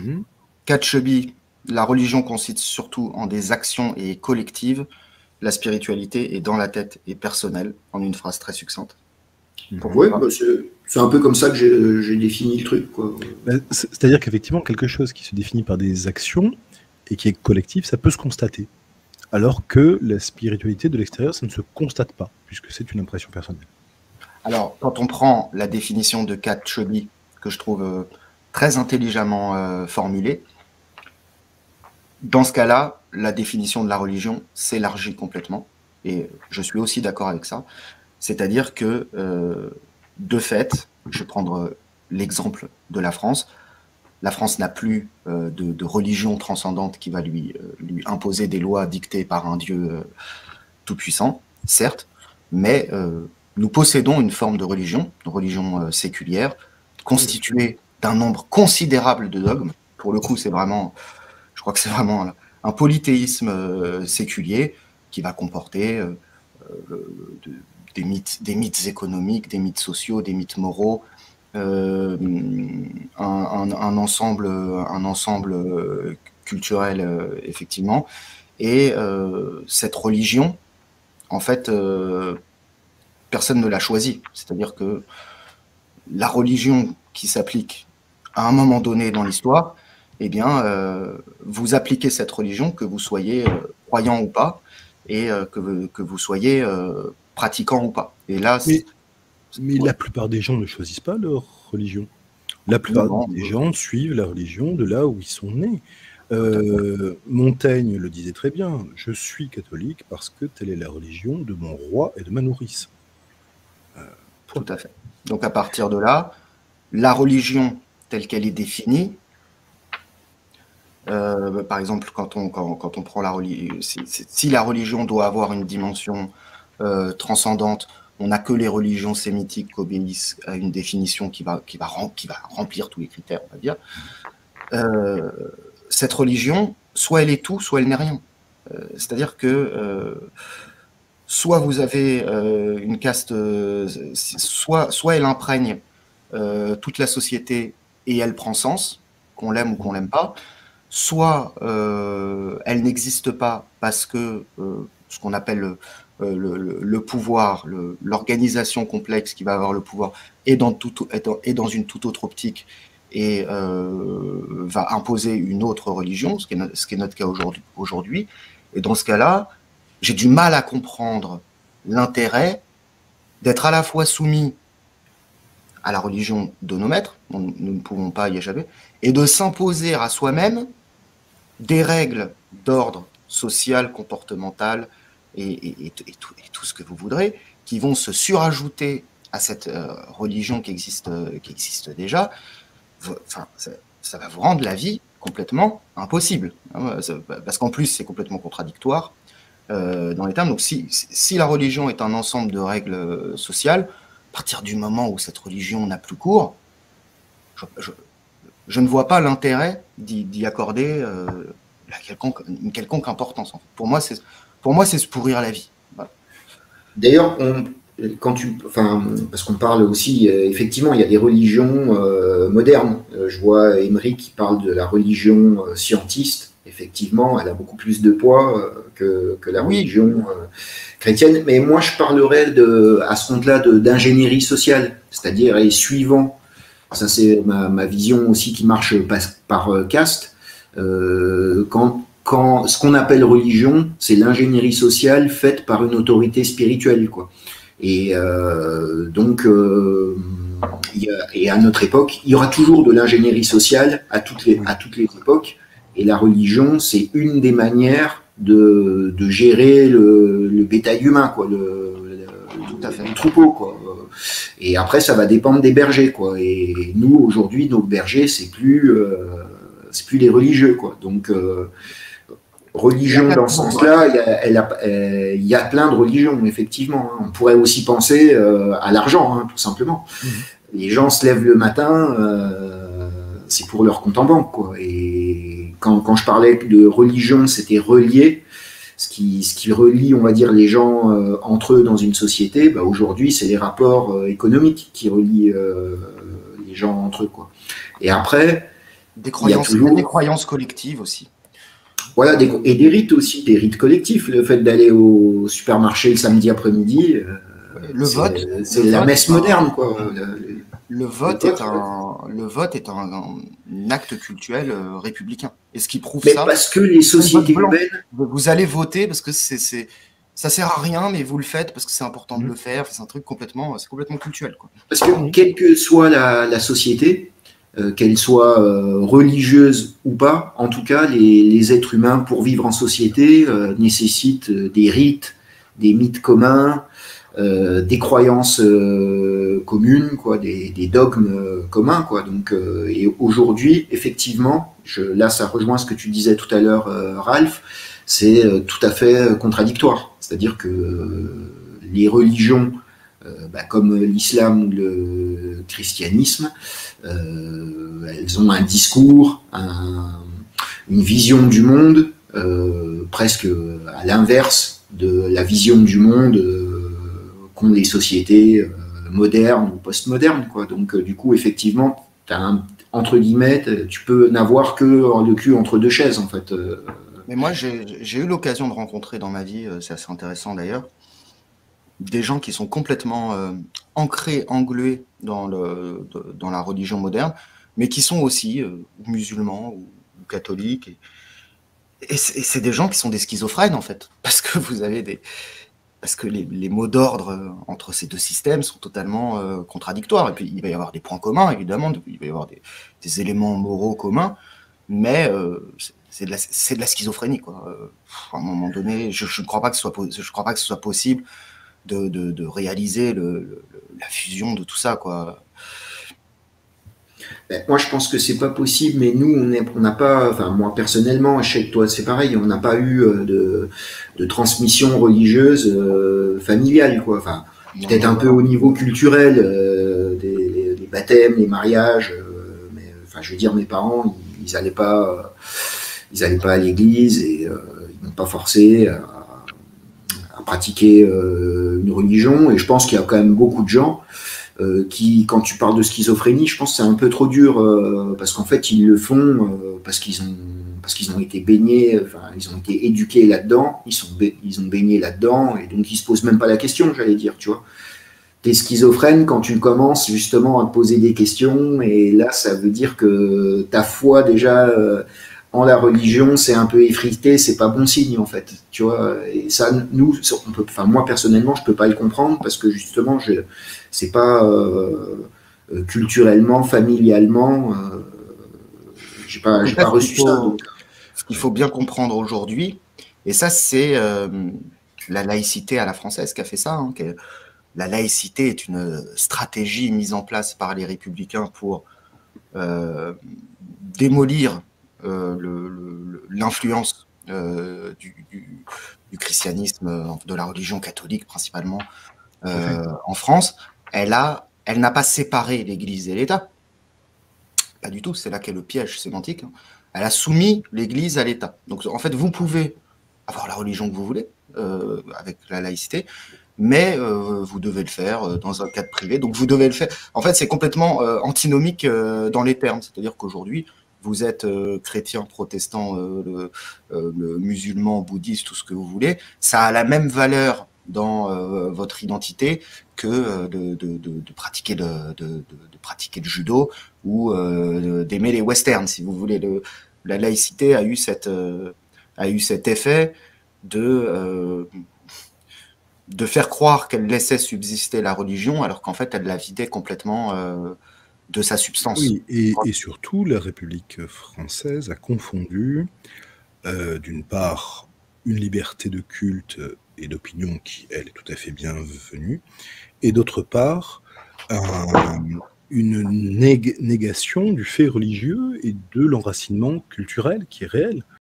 Katchebi, la religion consiste surtout en des actions et collectives. La spiritualité est dans la tête et personnelle, en une phrase très succincte. Ouais, bah c'est un peu comme ça que j'ai défini le truc, quoi. C'est-à-dire qu'effectivement, quelque chose qui se définit par des actions et qui est collectif, ça peut se constater. Alors que la spiritualité de l'extérieur, ça ne se constate pas, puisque c'est une impression personnelle. Alors, quand on prend la définition de Katchebi, que je trouve très intelligemment formulée, dans ce cas-là, la définition de la religion s'élargit complètement, et je suis aussi d'accord avec ça. C'est-à-dire que, de fait, je vais prendre l'exemple de la France n'a plus de religion transcendante qui va lui imposer des lois dictées par un Dieu tout-puissant, certes, mais nous possédons une forme de religion séculière, constituée d'un nombre considérable de dogmes. Pour le coup, je crois que c'est vraiment un polythéisme séculier qui va comporter des mythes économiques, des mythes sociaux, des mythes moraux, un ensemble culturel, effectivement. Et cette religion, en fait, personne ne l'a choisie. C'est-à-dire que la religion qui s'applique à un moment donné dans l'histoire, eh bien, vous appliquez cette religion, que vous soyez croyant ou pas, et que vous soyez pratiquant ou pas. Et là, mais la plupart des gens ne choisissent pas leur religion. La plupart des gens suivent la religion de là où ils sont nés. Montaigne le disait très bien, je suis catholique parce que telle est la religion de mon roi et de ma nourrice. Tout à fait. Donc à partir de là, la religion telle qu'elle est définie, par exemple, quand on prend la religion, si la religion doit avoir une dimension transcendante, on n'a que les religions sémitiques qui obéissent à une définition qui va remplir tous les critères, on va dire. Cette religion, soit elle est tout, soit elle n'est rien. C'est-à-dire que soit vous avez une caste, soit elle imprègne toute la société et elle prend sens, qu'on l'aime ou qu'on l'aime pas, soit elle n'existe pas parce que ce qu'on appelle le pouvoir, l'organisation complexe qui va avoir le pouvoir est dans une toute autre optique et va imposer une autre religion, ce qui est notre cas aujourd'hui. Et dans ce cas-là, j'ai du mal à comprendre l'intérêt d'être à la fois soumis à la religion de nos maîtres, dont nous ne pouvons pas y échapper, et de s'imposer à soi-même des règles d'ordre social, comportemental et tout ce que vous voudrez, qui vont se surajouter à cette religion qui existe déjà. Enfin, ça va vous rendre la vie complètement impossible, hein, parce qu'en plus c'est complètement contradictoire dans les termes. Donc si la religion est un ensemble de règles sociales, à partir du moment où cette religion n'a plus cours, je ne vois pas l'intérêt d'y accorder une quelconque importance. En fait. Pour moi, c'est se pourrir la vie. Voilà. D'ailleurs, parce qu'on parle aussi, effectivement, il y a des religions modernes. Je vois Emery qui parle de la religion scientiste. Effectivement, elle a beaucoup plus de poids que la religion chrétienne. Mais moi, je parlerais à ce compte-là d'ingénierie sociale, c'est-à-dire suivant. Ça, c'est ma vision aussi qui marche par caste. Quand ce qu'on appelle religion, c'est l'ingénierie sociale faite par une autorité spirituelle, quoi. Et donc, et à notre époque, il y aura toujours de l'ingénierie sociale à toutes les époques. Et la religion, c'est une des manières de gérer le bétail humain, quoi, le troupeau, quoi. Et après, ça va dépendre des bergers, quoi. Et nous, aujourd'hui, nos bergers, c'est plus les religieux, quoi. Donc, religion dans ce sens-là, il y a plein de religions, effectivement. On pourrait aussi penser à l'argent, hein, tout simplement. Les gens se lèvent le matin, c'est pour leur compte en banque, quoi. Et quand je parlais de religion, c'était relié. Ce qui relie, on va dire, les gens entre eux dans une société, bah, aujourd'hui, c'est les rapports économiques qui relient les gens entre eux, quoi. Et après, Des Il y a croyances, il y a toujours des croyances collectives aussi. voilà, et des rites aussi, des rites collectifs. Le fait d'aller au supermarché le samedi après-midi, Le vote, c'est la messe moderne, quoi. le Le vote est vote. le vote est un acte cultuel républicain. Et ce qui prouve Mais ça, parce que les c'est le vote sociétés blanc. humaines, Vous allez voter parce que ça sert à rien, mais vous le faites parce que c'est important de le faire. C'est un truc c'est complètement culturel, quoi. parce que quelle que soit la société, qu'elle soit religieuse ou pas, en tout cas, les êtres humains, pour vivre en société, nécessitent des rites, des mythes communs, des croyances communes, quoi, des dogmes communs, quoi. Donc, et aujourd'hui, effectivement, là, ça rejoint ce que tu disais tout à l'heure, Ralph, c'est tout à fait contradictoire. C'est-à-dire que les religions, comme l'islam ou le christianisme, elles ont un discours, une vision du monde presque à l'inverse de la vision du monde qu'ont les sociétés modernes ou postmodernes, quoi. Donc du coup, effectivement, entre guillemets, tu peux n'avoir que le cul entre deux chaises, en fait. Mais moi, j'ai eu l'occasion de rencontrer dans ma vie, c'est assez intéressant d'ailleurs, des gens qui sont complètement ancrés, englués dans la religion moderne, mais qui sont aussi musulmans ou catholiques. Et c'est des gens qui sont des schizophrènes, en fait, parce que parce que les mots d'ordre entre ces deux systèmes sont totalement contradictoires. Et puis, il va y avoir des points communs, évidemment, il va y avoir des éléments moraux communs, mais c'est de la schizophrénie, quoi. À un moment donné, je ne crois pas que ce soit possible de réaliser la fusion de tout ça, quoi. Moi, je pense que c'est pas possible, mais nous, on n'a pas, enfin, moi personnellement, je sais que toi, c'est pareil, on n'a pas eu de transmission religieuse familiale, quoi. Enfin, peut-être un peu au niveau culturel, des baptêmes, les mariages, mais enfin, je veux dire, mes parents, ils allaient pas à l'église et ils n'ont pas forcé à pratiquer une religion. Et je pense qu'il y a quand même beaucoup de gens qui, quand tu parles de schizophrénie, je pense que c'est un peu trop dur parce qu'en fait, ils le font parce qu'ils ont été baignés, enfin, ils ont été éduqués là-dedans, ils ont baigné là-dedans, et donc ils se posent même pas la question, j'allais dire, tu vois. T'es schizophrène quand tu commences justement à te poser des questions, et là, ça veut dire que ta foi déjà en la religion, c'est un peu effrité, c'est pas bon signe en fait, tu vois. Et ça, nous, enfin moi personnellement, je peux pas le comprendre parce que justement, c'est pas culturellement, familialement, j'ai pas reçu ça. Donc. Ce qu'il faut bien comprendre aujourd'hui, et ça c'est la laïcité à la française qui a fait ça. Hein, la laïcité est une stratégie mise en place par les républicains pour démolir l'influence du christianisme, de la religion catholique principalement en France. Elle n'a pas séparé l'Église et l'État. Pas du tout, c'est là qu'est le piège sémantique. Hein. Elle a soumis l'Église à l'État. Donc en fait, vous pouvez avoir la religion que vous voulez, avec la laïcité, mais vous devez le faire dans un cadre privé. Donc vous devez le faire. En fait, c'est complètement antinomique dans les termes. C'est-à-dire qu'aujourd'hui, vous êtes chrétien, protestant, musulman, bouddhiste, tout ce que vous voulez. Ça a la même valeur dans votre identité que de pratiquer de pratiquer le judo ou d'aimer les westerns, si vous voulez. La laïcité a eu cet effet de faire croire qu'elle laissait subsister la religion, alors qu'en fait, elle la vidait complètement de sa substance. Oui, et surtout, la République française a confondu, d'une part, une liberté de culte et d'opinion qui, elle, est tout à fait bienvenue, et d'autre part, une négation du fait religieux et de l'enracinement culturel qui est réel.